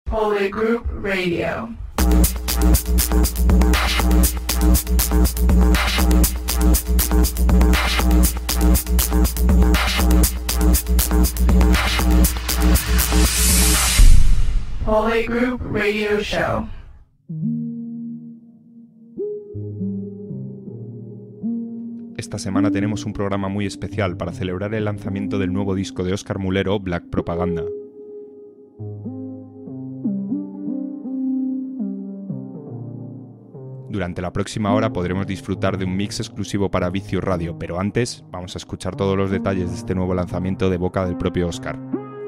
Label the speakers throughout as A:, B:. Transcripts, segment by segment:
A: Holy Group Radio. Holy Group Radio Show.
B: Esta semana tenemos un programa muy especial para celebrar el lanzamiento del nuevo disco de Óscar Mulero, Black Propaganda. Durante la próxima hora podremos disfrutar de un mix exclusivo para Vicio Radio, pero antes vamos a escuchar todos los detalles de este nuevo lanzamiento de boca del propio Óscar.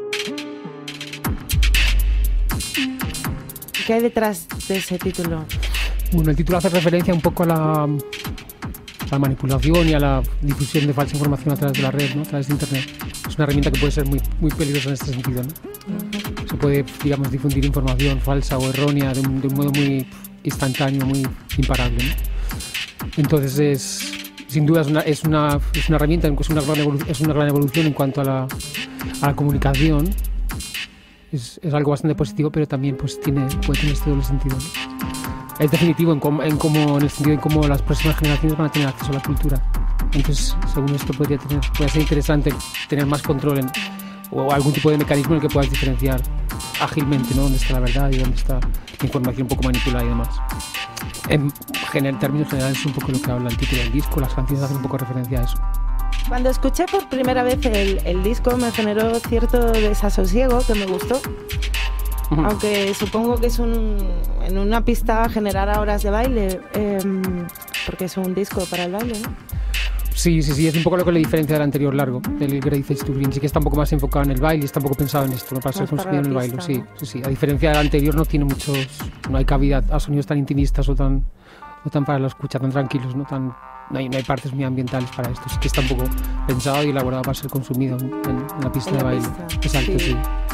C: ¿Qué hay detrás de ese título?
D: Bueno, el título hace referencia un poco a la manipulación y a la difusión de falsa información a través de la red, ¿no? A través de internet. Es una herramienta que puede ser muy, muy peligrosa en este sentido, ¿no? Se puede, digamos, difundir información falsa o errónea de un modo muy instantáneo, muy imparable, ¿no? Entonces sin duda es una herramienta, es una gran evolución en cuanto a la comunicación. Es algo bastante positivo, pero también pues puede tener este doble sentido, ¿no? Es definitivo en el sentido de cómo las próximas generaciones van a tener acceso a la cultura. Entonces, según esto, puede ser interesante tener más control o algún tipo de mecanismo en el que puedas diferenciar ágilmente, ¿no? Dónde está la verdad y dónde está la información un poco manipulada y demás. En términos generales es un poco lo que habla el título del disco. Las canciones hacen un poco referencia a eso.
C: Cuando escuché por primera vez el disco me generó cierto desasosiego que me gustó. Aunque supongo que es en una pista generar horas de baile, porque es un disco para el baile, ¿no?
D: Sí, es un poco lo que le diferencia del anterior largo, del Great Face to Green. Sí que está un poco más enfocado en el baile y está un poco pensado en esto, ¿no? Para ser consumido en el baile, sí. A diferencia del anterior no hay cabida a sonidos tan intimistas o tan para la escucha, tan tranquilos, ¿no? No hay partes muy ambientales para esto. Sí que está un poco pensado y elaborado para ser consumido en la pista de baile. Exacto, sí.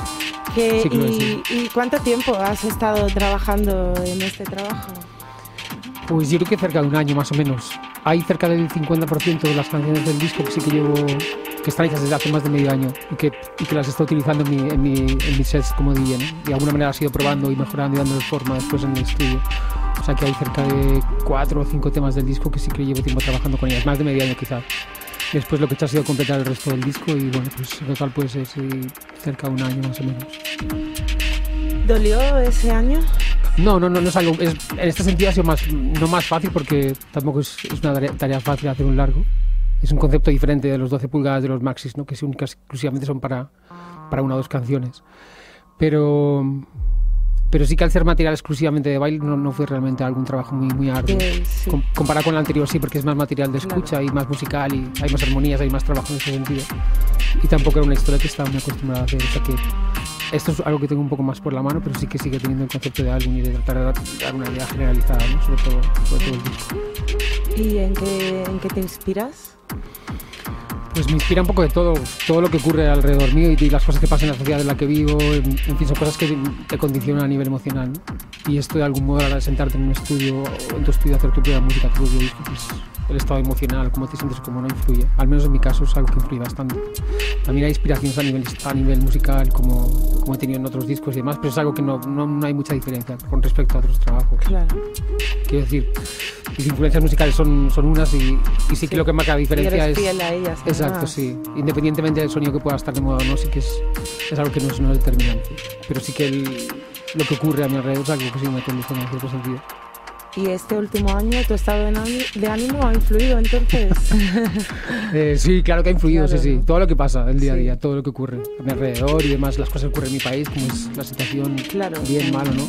C: ¿Y cuánto tiempo has estado trabajando en este trabajo?
D: Pues yo creo que cerca de un año más o menos. Hay cerca del 50% de las canciones del disco que sí que están hechas desde hace más de medio año y que las estoy utilizando en mis sets como DJ, ¿no? Y de alguna manera las he ido probando y mejorando y dándoles forma después en el estudio. O sea que hay cerca de 4 o 5 temas del disco que sí que llevo tiempo trabajando con ellas, más de medio año quizás. Después lo que he hecho ha sido completar el resto del disco y bueno, pues en total puede ser cerca de un año más o menos.
C: ¿Dolió ese año?
D: No es algo, en este sentido ha sido no más fácil porque tampoco es una tarea fácil hacer un largo. Es un concepto diferente de los 12 pulgadas de los maxis, ¿no? Que exclusivamente son para una o dos canciones. Pero sí que al ser material exclusivamente de baile no fue realmente algún trabajo muy arduo. Sí. Comparado con el anterior sí, porque es más material de escucha, y más musical y hay más armonías, hay más trabajo en ese sentido. Y tampoco era una historia que estaba muy acostumbrada a hacer. O sea que esto es algo que tengo un poco más por la mano, pero sí que sigue teniendo el concepto de álbum y de tratar de dar una idea generalizada, ¿no? sobre todo el disco.
C: ¿Y en qué te inspiras?
D: Pues me inspira un poco de todo lo que ocurre alrededor mío y las cosas que pasan en la sociedad en la que vivo, en fin, son cosas que te condicionan a nivel emocional, ¿no? Y esto de algún modo, a la hora de sentarte en un estudio, o en tu estudio, hacer tu propia música, tu propio disco, pues el estado emocional, cómo te sientes, cómo no influye. Al menos en mi caso es algo que influye bastante. También hay inspiraciones a nivel musical, como he tenido en otros discos y demás, pero es algo que no hay mucha diferencia con respecto a otros trabajos.
C: Claro.
D: Quiero decir, mis influencias musicales son unas y sí que lo que marca la diferencia es...
C: fiel a ellas.
D: Exacto, sí. Independientemente del sonido que pueda estar de moda o no, sí que es algo que no es determinante. Pero sí que lo que ocurre a mi alrededor es algo que sí me condiciona en cierto sentido.
C: ¿Y este último año tu estado de ánimo ha influido entonces?
D: Sí, claro que ha influido,
C: claro,
D: sí.
C: ¿no?
D: Todo lo que pasa el día a día, todo lo que ocurre a mi alrededor y demás, las cosas que ocurren en mi país, como es la situación,
C: claro,
D: bien, mal o no.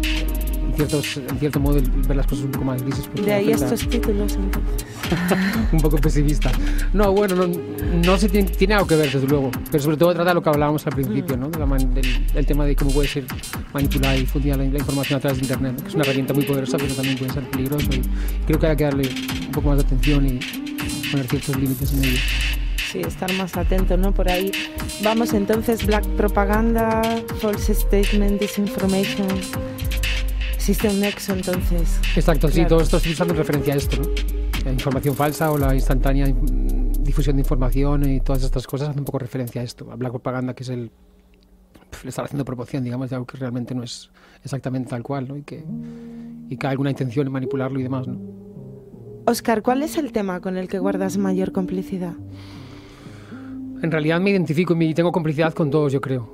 D: En cierto modo, ver las cosas un poco más grises.
C: De ahí estos títulos, entonces.
D: Un poco pesimista. No, bueno, no se tiene algo que ver, desde luego. Pero sobre todo trata lo que hablábamos al principio, ¿no? El tema de cómo puede ser manipulada y difundida la información a través de Internet, ¿no? Que es una herramienta muy poderosa, pero también puede ser peligroso. Y creo que hay que darle un poco más de atención y poner ciertos límites en ello.
C: Sí, estar más atento, ¿no? Por ahí. Vamos entonces, Black Propaganda, False Statement, Disinformation. Existe un nexo, entonces.
D: Exacto,
C: claro.
D: Sí, todo esto estoy usando en referencia a esto, ¿no? La información falsa o la instantánea difusión de información y todas estas cosas hacen un poco referencia a esto, a Black Propaganda, que es le estar haciendo promoción, digamos, de algo que realmente no es exactamente tal cual, ¿no? Y que hay alguna intención en manipularlo y demás, ¿no?
C: Óscar, ¿cuál es el tema con el que guardas mayor complicidad?
D: En realidad me identifico y tengo complicidad con todos, yo creo.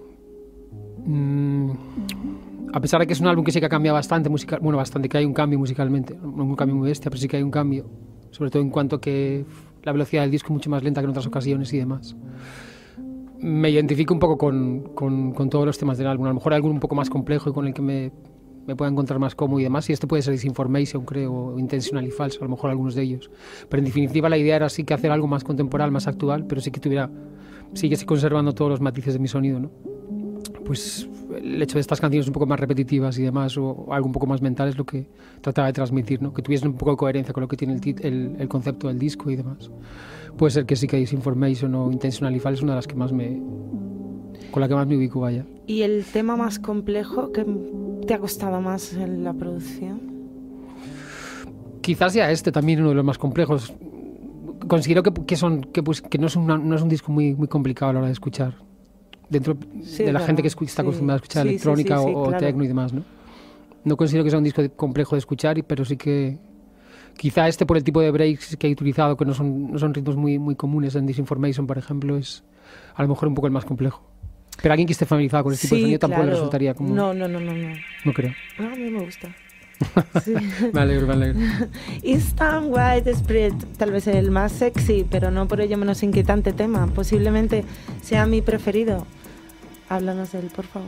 D: A pesar de que es un álbum que sí que ha cambiado bastante, bastante, que hay un cambio musicalmente, no un cambio muy bestia, pero sí que hay un cambio, sobre todo en cuanto a que la velocidad del disco es mucho más lenta que en otras ocasiones y demás. Me identifico un poco con todos los temas del álbum. A lo mejor hay algún un poco más complejo y con el que me pueda encontrar más cómodo y demás, y este puede ser Disinformation, creo, o Intentional y False, a lo mejor algunos de ellos. Pero en definitiva la idea era sí que hacer algo más contemporáneo, más actual, pero sí que sigue conservando todos los matices de mi sonido, ¿no? Pues el hecho de estas canciones un poco más repetitivas y demás, o algo un poco más mental, es lo que trataba de transmitir, ¿no? Que tuviesen un poco de coherencia con lo que tiene el concepto del disco y demás. Puede ser que sí que Disinformation o Intentional y False es una de las que más con la que más me ubico, vaya.
C: ¿Y el tema más complejo que te ha costado más en la producción?
D: Quizás sea también uno de los más complejos. Considero que no es un disco muy, muy complicado a la hora de escuchar. Dentro de la gente que está acostumbrada a escuchar electrónica o claro, techno y demás, ¿no? No considero que sea un disco complejo de escuchar, pero sí que quizá por el tipo de breaks que he utilizado, que no son ritmos muy, muy comunes en Disinformation, por ejemplo, es a lo mejor un poco el más complejo. Pero alguien que esté familiarizado con este tipo de sonido tampoco le resultaría como...
C: No.
D: No creo.
C: No, a mí me gusta. Sí.
D: Me alegro.
C: Eastern White Spirit, tal vez el más sexy, pero no por ello menos inquietante tema. Posiblemente sea mi preferido. Háblanos de él, por favor.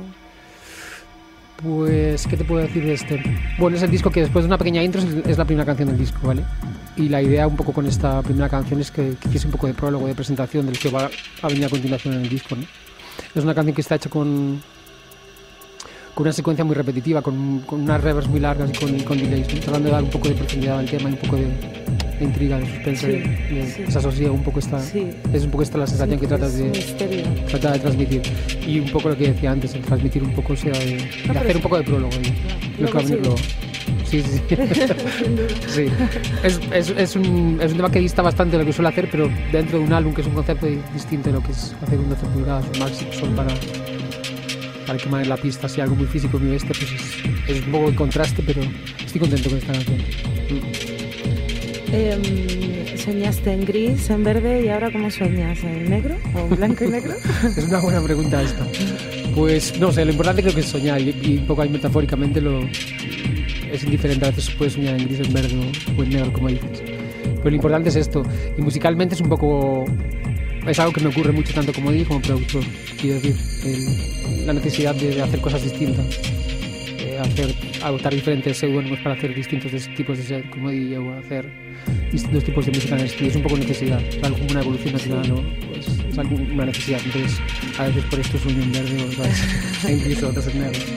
D: Pues, ¿qué te puedo decir de este? Bueno, es el disco que después de una pequeña intro es la primera canción del disco, ¿vale? Y la idea un poco con esta primera canción es que hiciese un poco de prólogo, de presentación del que va a venir a continuación en el disco, ¿no? Es una canción que está hecha con una secuencia muy repetitiva, con unas reverbs muy largas y con delays, ¿no? Tratando de dar un poco de profundidad al tema y un poco de intriga, de suspense, de desasosiego, un poco esta, es un poco esta la sensación que trata de transmitir. Y un poco lo que decía antes, el transmitir un poco, o sea, de hacer un poco de prólogo. Lo que va a venir luego. Sí. Sí. Es un tema que dista bastante de lo que suele hacer, pero dentro de un álbum que es un concepto distinto de lo que es hacer un 12 pulgadas, un maxi son para quemar en la pista, así algo muy físico, muy bestia, pues es un poco de contraste, pero estoy contento con esta canción.
C: ¿Soñaste en gris, en verde y ahora cómo sueñas? ¿En negro o en blanco y negro?
D: Es una buena pregunta esta. Pues no sé, lo importante creo que es soñar y un poco ahí metafóricamente es indiferente, a veces puedes soñar en gris, en verde o en negro, como dices. Pero lo importante es esto, y musicalmente es un poco... Es algo que me ocurre mucho tanto como DJ como productor. Quiero decir, la necesidad de hacer cosas distintas, adoptar diferentes seudónimos para hacer distintos tipos de set como DJ o hacer distintos tipos de música en el estudio. Es un poco necesidad, es algo como una evolución natural, ¿no? Pues es algo, una necesidad. Entonces, a veces por esto sueño en verde o incluso otros en negro.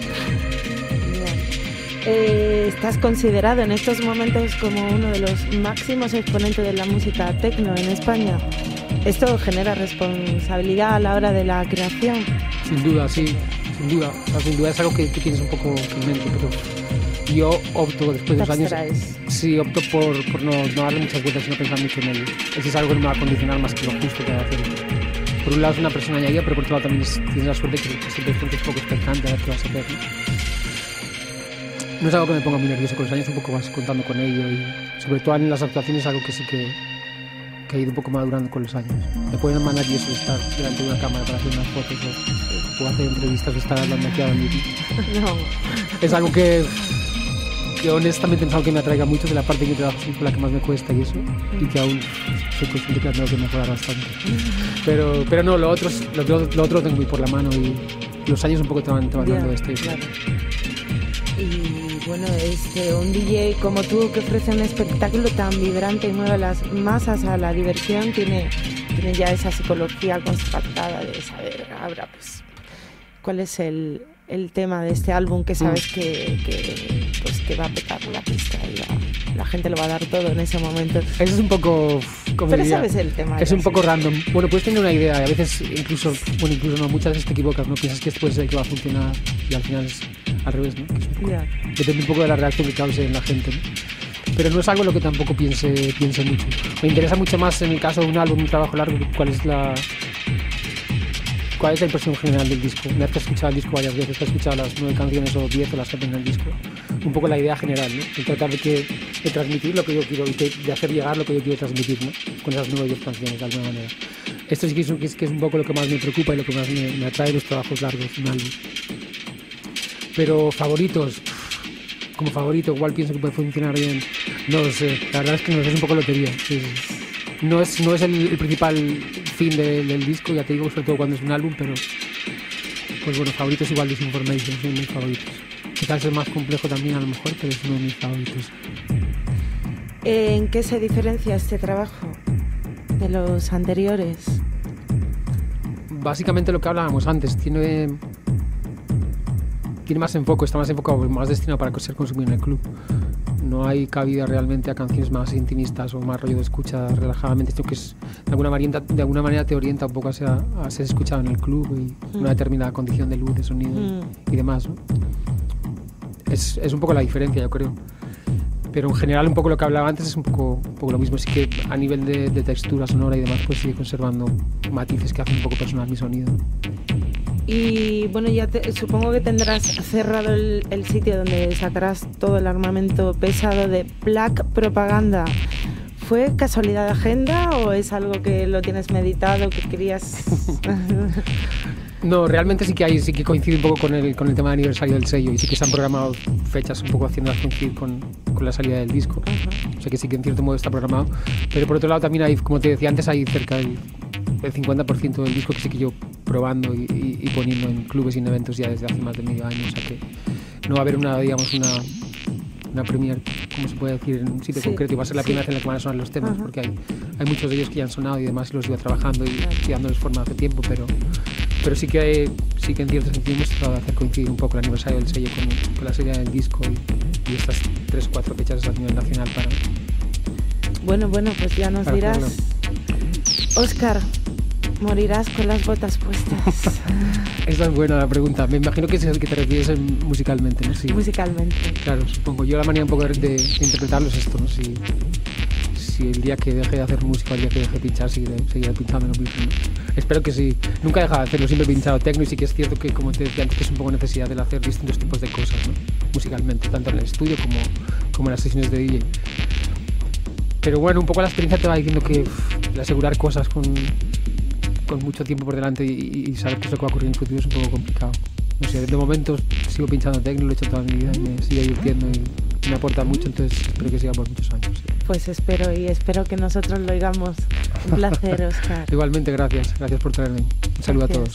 C: Estás considerado en estos momentos como uno de los máximos exponentes de la música techno en España. ¿Esto genera responsabilidad a la hora de la creación?
D: Sin duda, sí, sin duda. O sea, sin duda es algo que tienes un poco en mente, pero yo opto después de 2 años... Sí, opto por no darle muchas vueltas y no pensar mucho en ello. Eso es algo que no me va a condicionar más que lo justo que va a hacer. Por un lado es una persona añadida, pero por otro lado también tienes la suerte que siempre gente es poco expectante a ver qué vas a hacer, ¿no? No es algo que me ponga muy nervioso con los años, un poco vas contando con ello y sobre todo en las actuaciones es algo que sí que ha ido un poco madurando con los años. Me pueden mandar y eso, estar delante de una cámara para hacer unas fotos o hacer entrevistas o estar hablando aquí a la
C: No.
D: Es algo que honestamente es algo que me atraiga mucho, de la parte de mi trabajo es la que más me cuesta y eso, y que aún soy consciente que tengo que mejorar bastante. Pero no, lo otro lo tengo muy por la mano y los años un poco te van dando esto.
C: Claro. Y bueno, un DJ como tú que ofrece un espectáculo tan vibrante y mueve a las masas a la diversión, tiene ya esa psicología constatada de saber ahora pues cuál es el tema de este álbum que sabes que va a petar la pista y la gente lo va a dar todo en ese momento.
D: Eso es un poco...
C: Pero sabes el tema.
D: Es un poco random. Bueno, puedes tener una idea y a veces incluso no, muchas veces te equivocas, ¿no? Piensas que esto puede ser que va a funcionar y al final es al revés, ¿no? Que es un poco, depende un poco de la reacción que cause en la gente, ¿no? Pero no es algo en lo que tampoco piense mucho. Me interesa mucho más en el caso de un álbum, un trabajo largo, cuál es ¿Cuál es la impresión general del disco? Una vez que has escuchado el disco varias veces, que has escuchado las 9 canciones o 10 o las que tenga el disco, un poco la idea general, ¿no? El tratar de transmitir lo que yo quiero y de hacer llegar lo que yo quiero transmitir, ¿no? Con esas 9 o 10 canciones, de alguna manera. Esto sí que es un poco lo que más me preocupa y lo que más me atrae de los trabajos largos en un álbum. Pero favoritos, como favorito, igual pienso que puede funcionar bien. No lo sé, la verdad es que no sé, es un poco lotería. Sí. No es el principal fin del disco, ya te digo, sobre todo cuando es un álbum, pero pues bueno, favoritos igual Disinformation, son mis favoritos. Quizás es el más complejo también a lo mejor, pero es uno de mis favoritos.
C: ¿En qué se diferencia este trabajo de los anteriores?
D: Básicamente lo que hablábamos antes, tiene más enfoque, está más enfocado, más destinado para ser consumido en el club. No hay cabida realmente a canciones más intimistas o más rollo de escucha relajadamente. Esto que es, de alguna manera te orienta un poco a ser escuchado en el club y una determinada condición de luz, de sonido y demás, ¿no? Es un poco la diferencia, yo creo. Pero en general un poco lo que hablaba antes es un poco lo mismo. Sí que a nivel de textura sonora y demás pues sigue conservando matices que hacen un poco personal mi sonido.
C: Y bueno, supongo que tendrás cerrado el sitio donde sacarás todo el armamento pesado de Black Propaganda. ¿Fue casualidad de agenda o es algo que lo tienes meditado, que querías...?
D: No, realmente sí que coincide un poco con el tema de aniversario del sello y sí que se han programado fechas un poco haciéndolas coincidir con la salida del disco. O sea que sí que en cierto modo está programado. Pero por otro lado también hay, como te decía antes, hay cerca del 50% del disco que sí que yo probando y poniendo en clubes y en eventos ya desde hace más de medio año. O sea que no va a haber una premiere, como se puede decir, en un sitio concreto, y va a ser la primera vez en la que van a sonar los temas, porque hay muchos de ellos que ya han sonado y demás y los iba trabajando y dándoles forma hace tiempo, pero sí que en cierto sentido hemos tratado de hacer coincidir un poco el aniversario del sello con la serie del disco y estas 3 o 4 fechas a nivel nacional para...
C: Bueno, pues ya nos dirás. Hacerlo. Óscar, morirás con las botas puestas.
D: Esa es buena la pregunta. Me imagino que es el que te refieres musicalmente, ¿no? Sí.
C: Musicalmente.
D: Claro, supongo. Yo la manera un poco de interpretarlo es esto, ¿no? Si el día que deje de hacer música, el día que deje de pinchar, seguiré pinchando lo mismo, ¿no? Espero que sí. Nunca he dejado de hacerlo, siempre he pinchado techno y sí que es cierto que, como te decía antes, que es un poco necesidad de hacer distintos tipos de cosas, ¿no? Musicalmente, tanto en el estudio como en las sesiones de DJ. Pero bueno, un poco la experiencia te va diciendo que el asegurar cosas con mucho tiempo por delante y saber qué es lo que va a ocurrir en el futuro es un poco complicado. No sé, de momento sigo pinchando techno, lo he hecho toda mi vida y me sigue divirtiendo y me aporta mucho, entonces espero que siga por muchos años. Sí.
C: Pues espero que nosotros lo oigamos. Un placer, Óscar.
D: Igualmente, gracias por traerme. Un saludo a todos.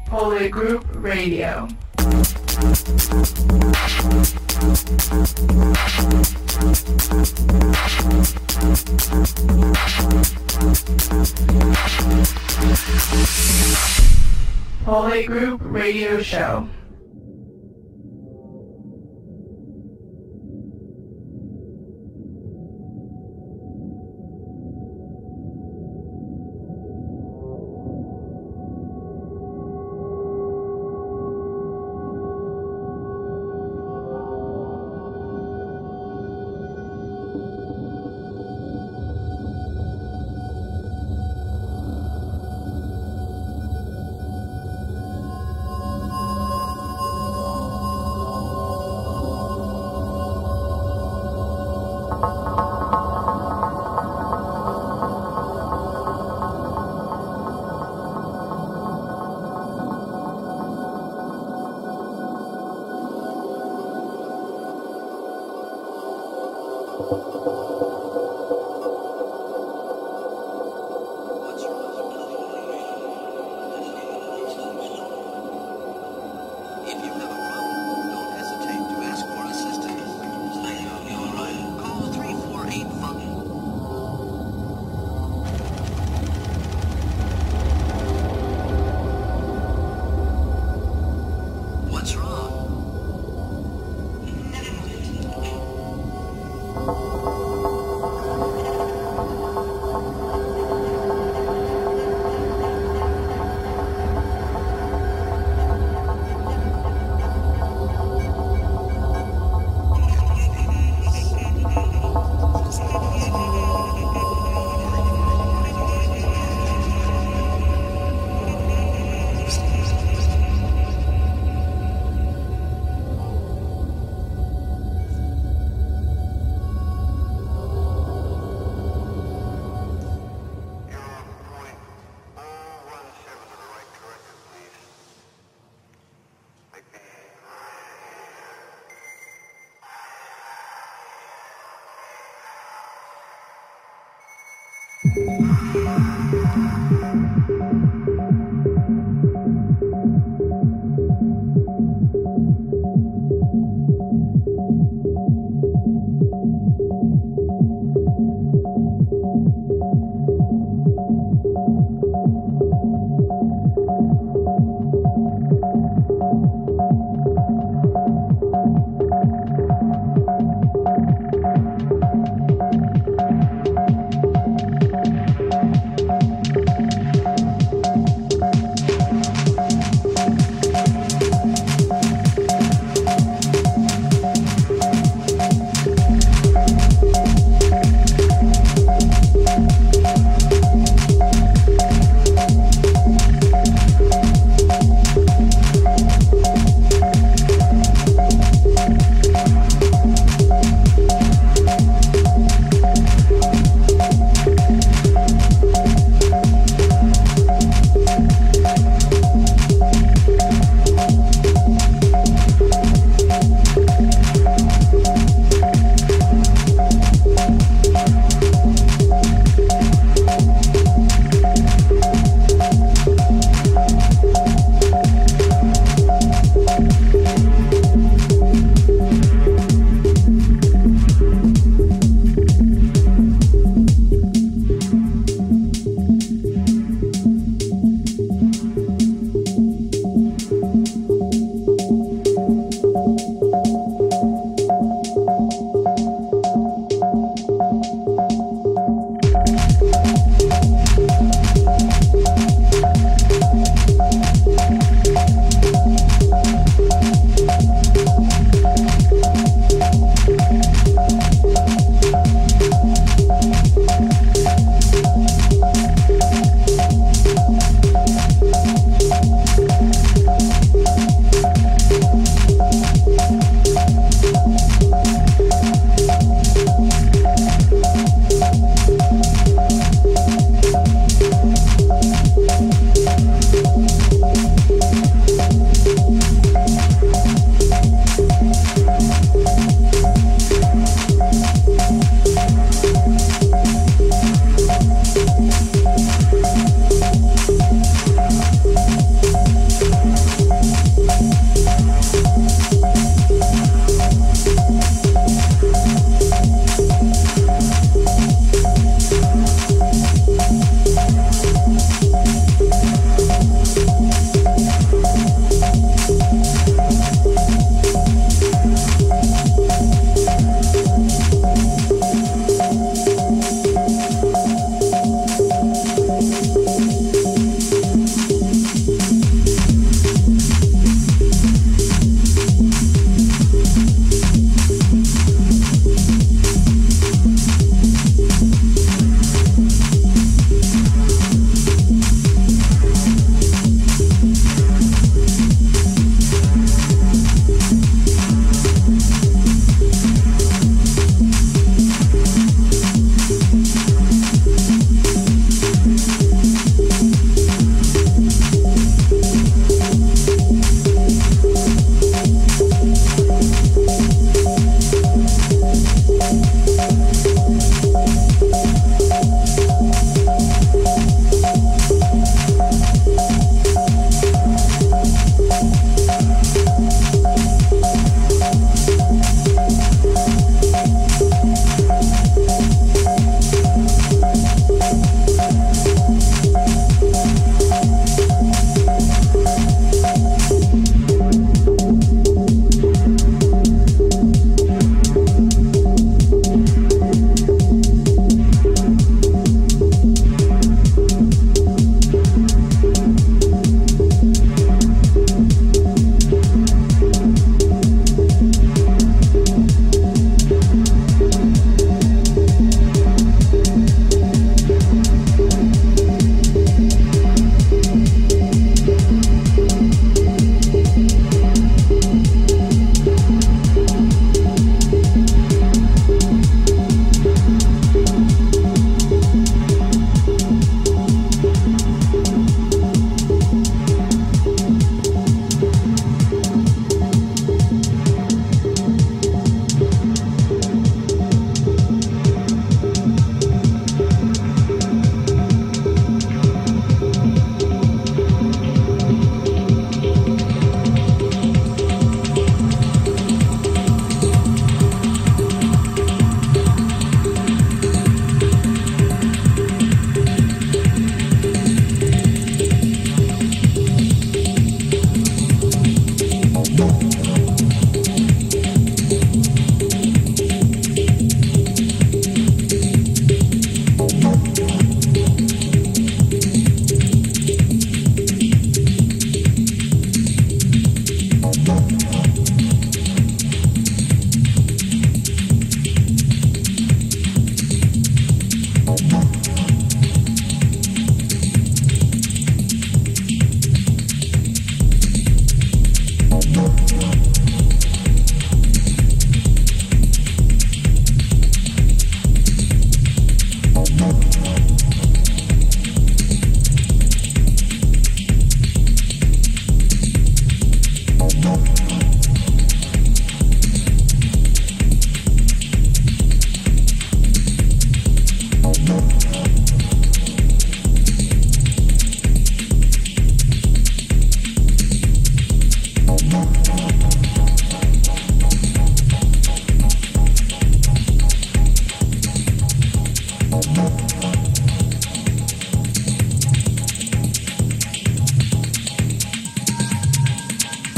A: Holy Group Radio. Holy Group Radio Show.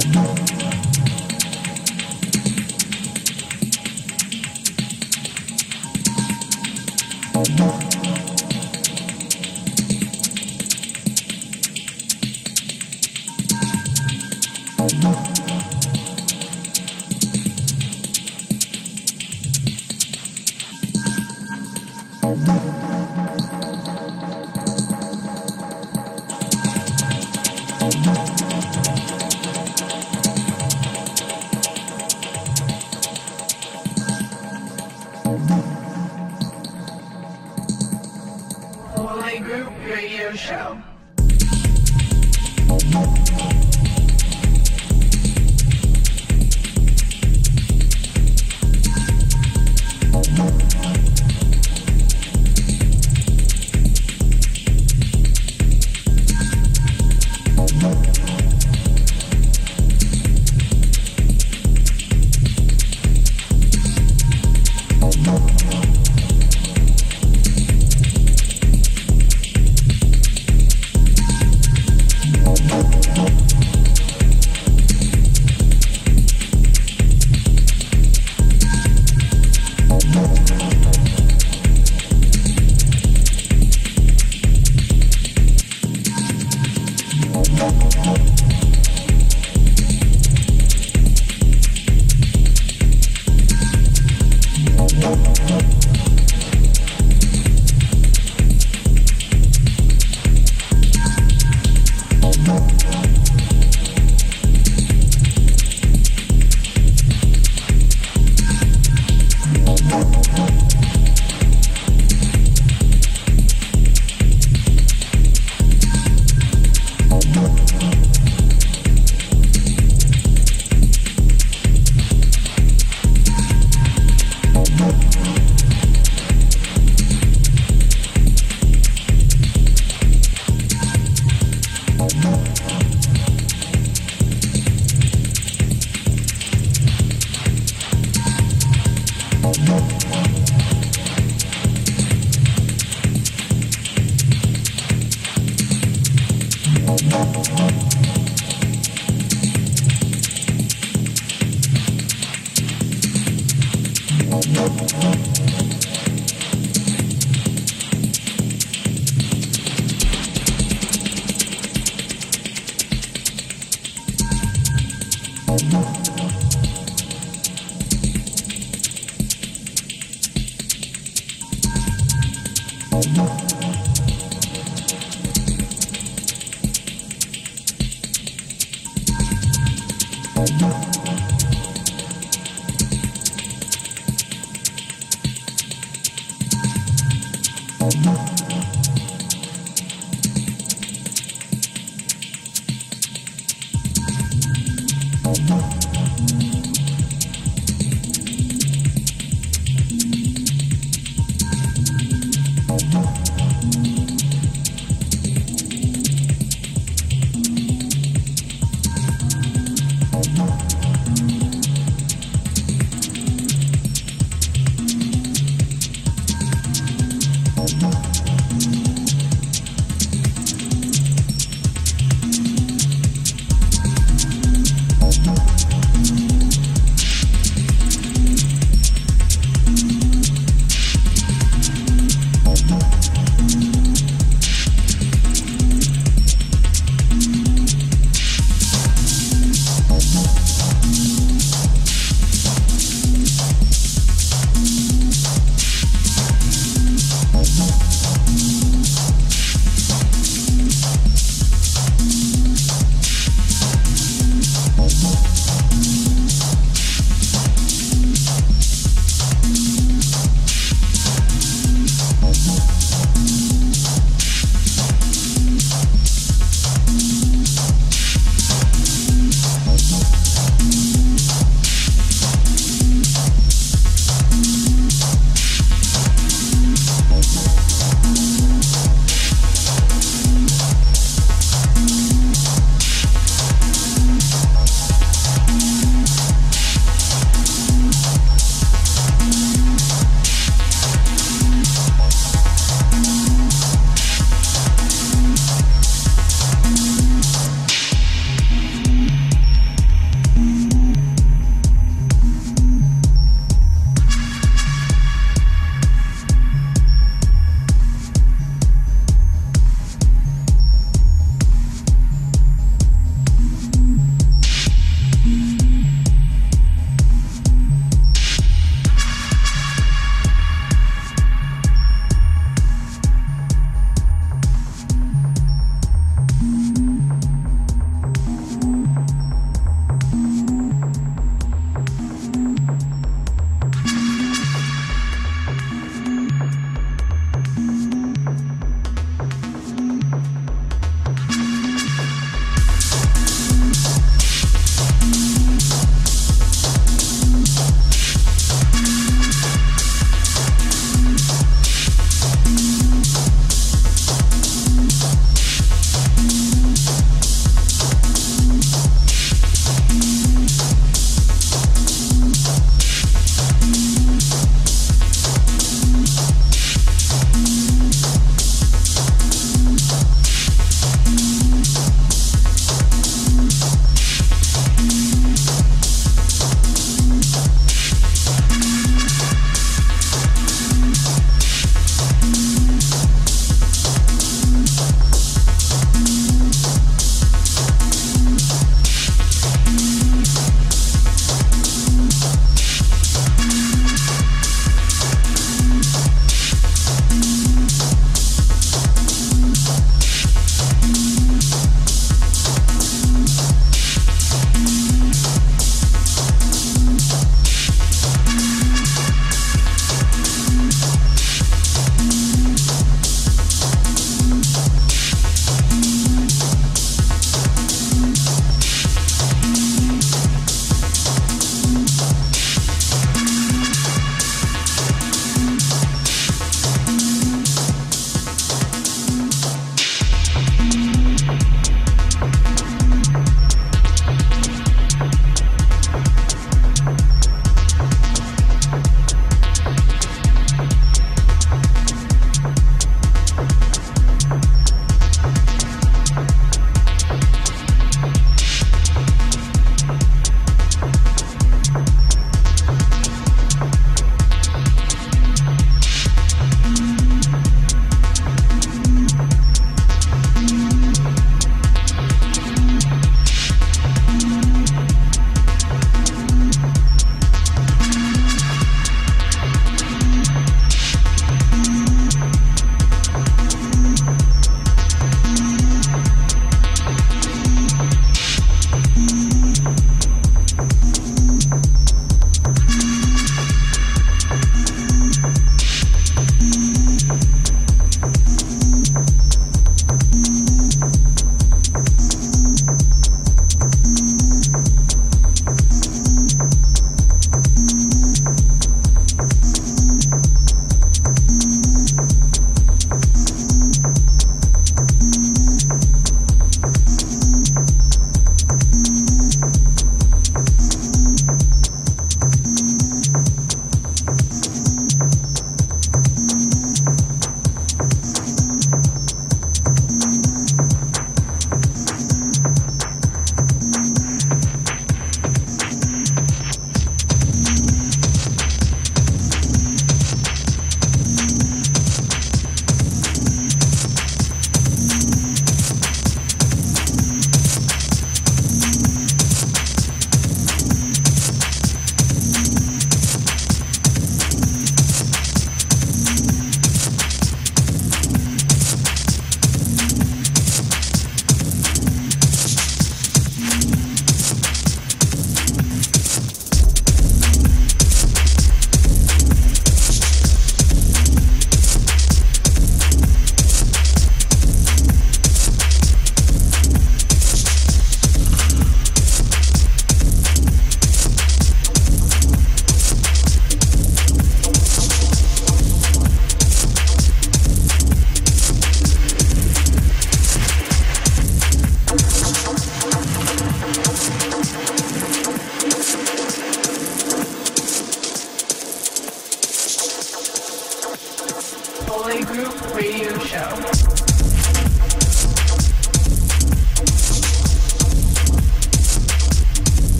A: Holy Group Radio Show.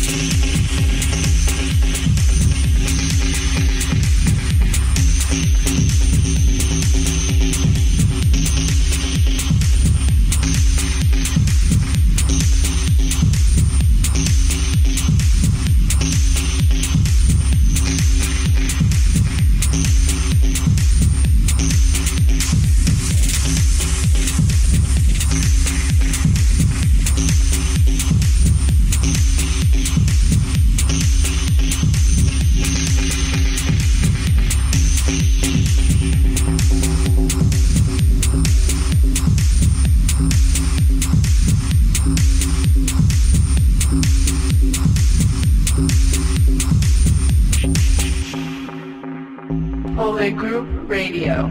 A: Holy Group Radio.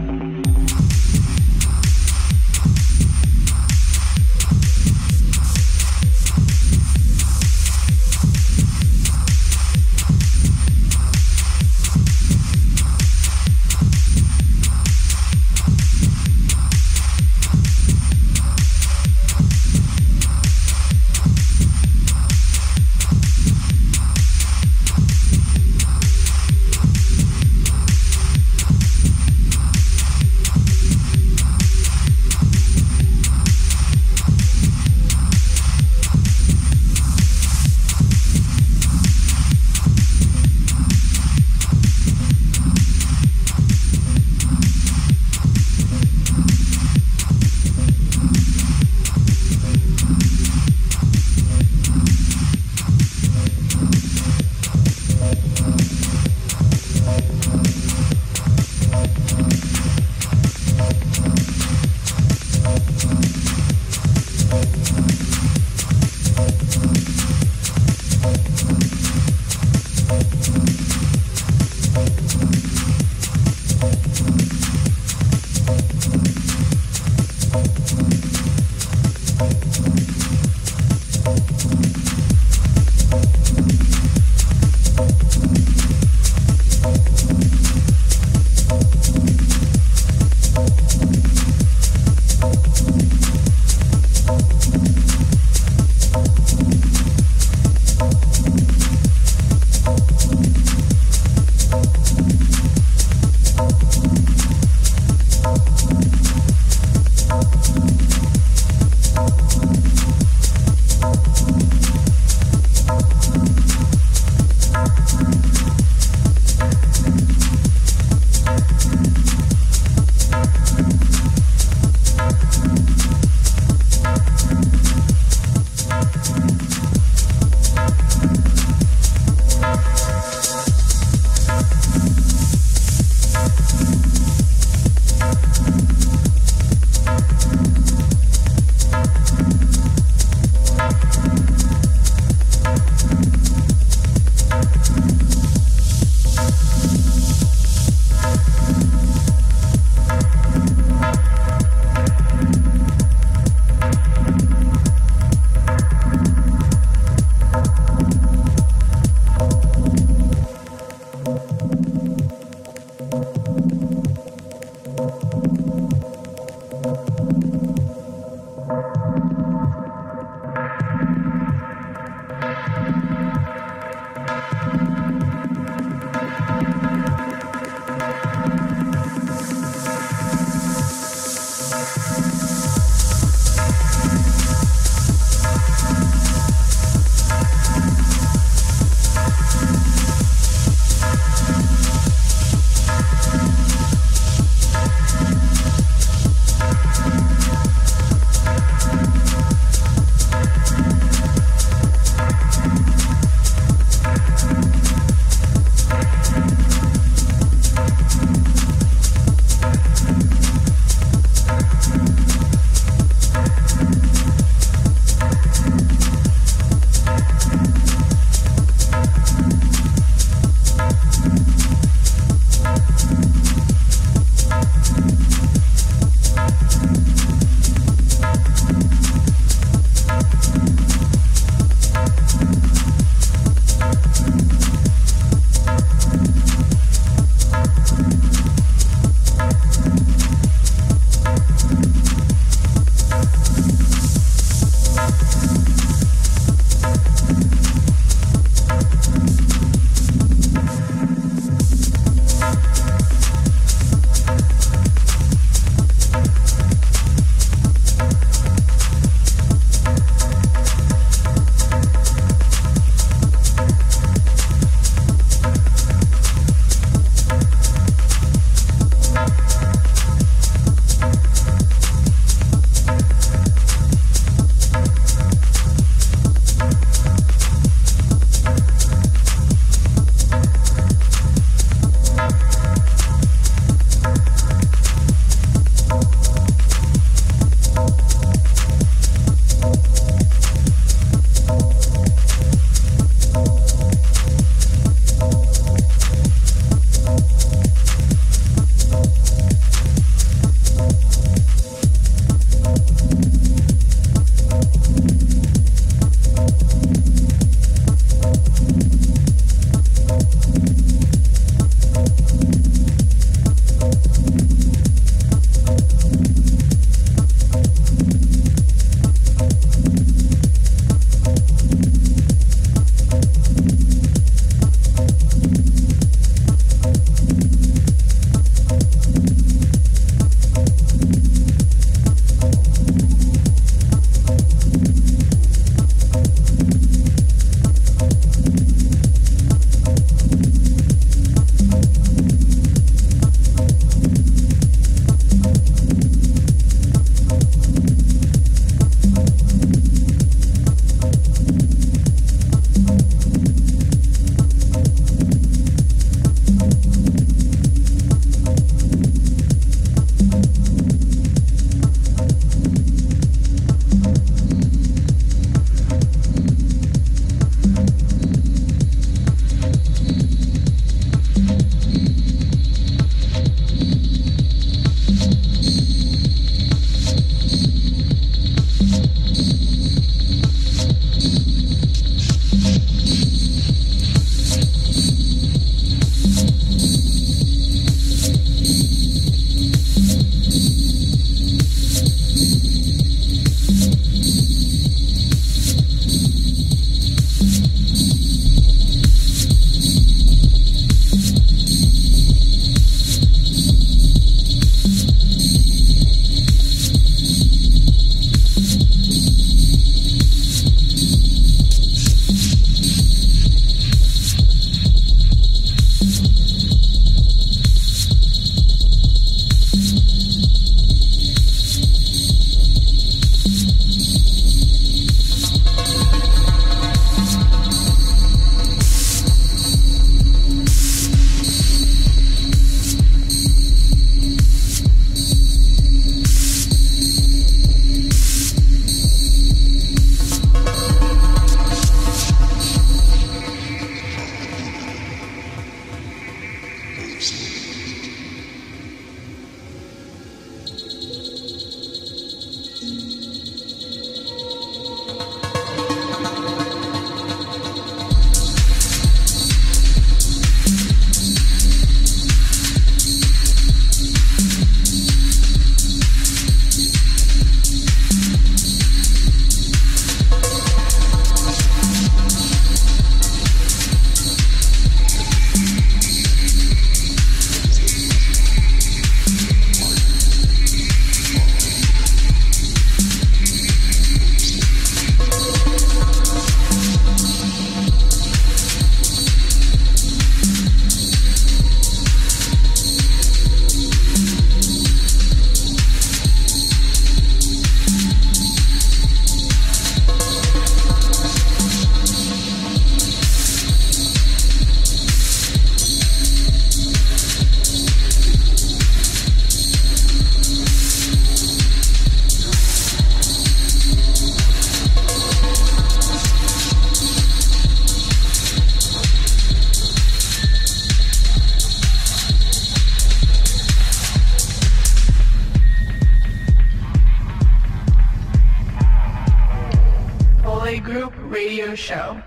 A: Show.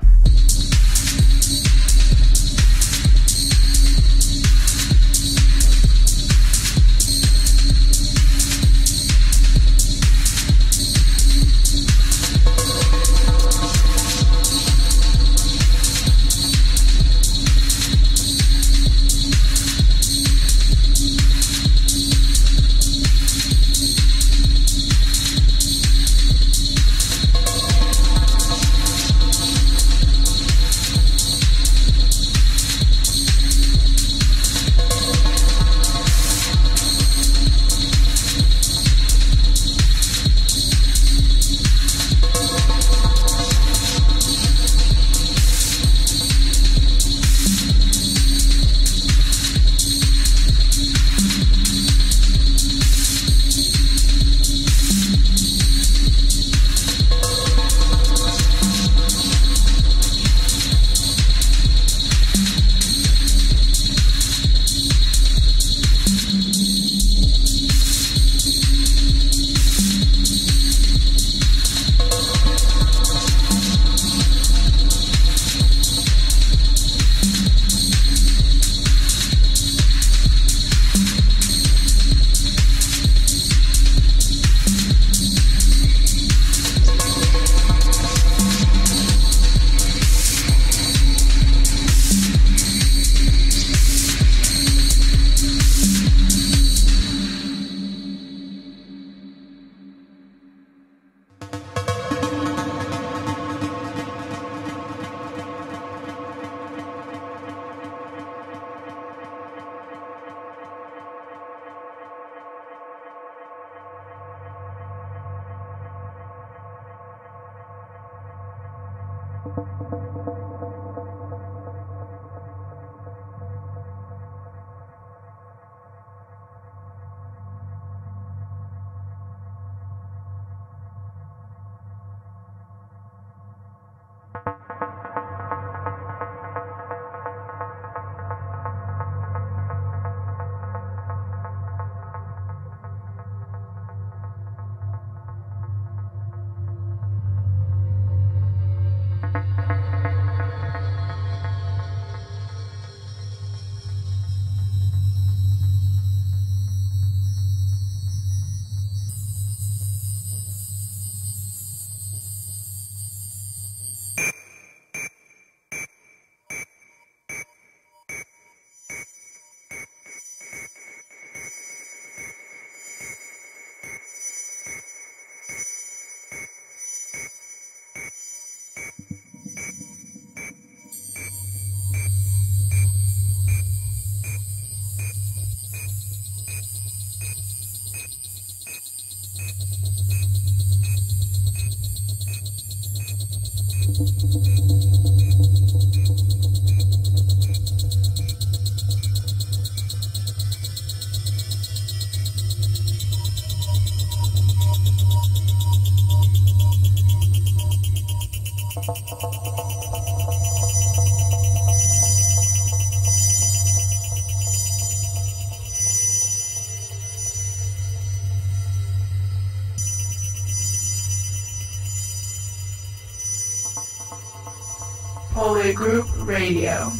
A: Holy Group Radio.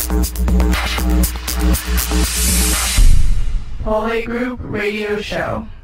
A: Holy Group Radio Show.